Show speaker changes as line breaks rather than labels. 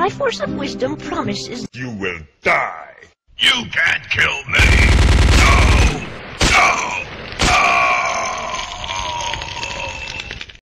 My force of wisdom promises
You will die.
You can't kill me!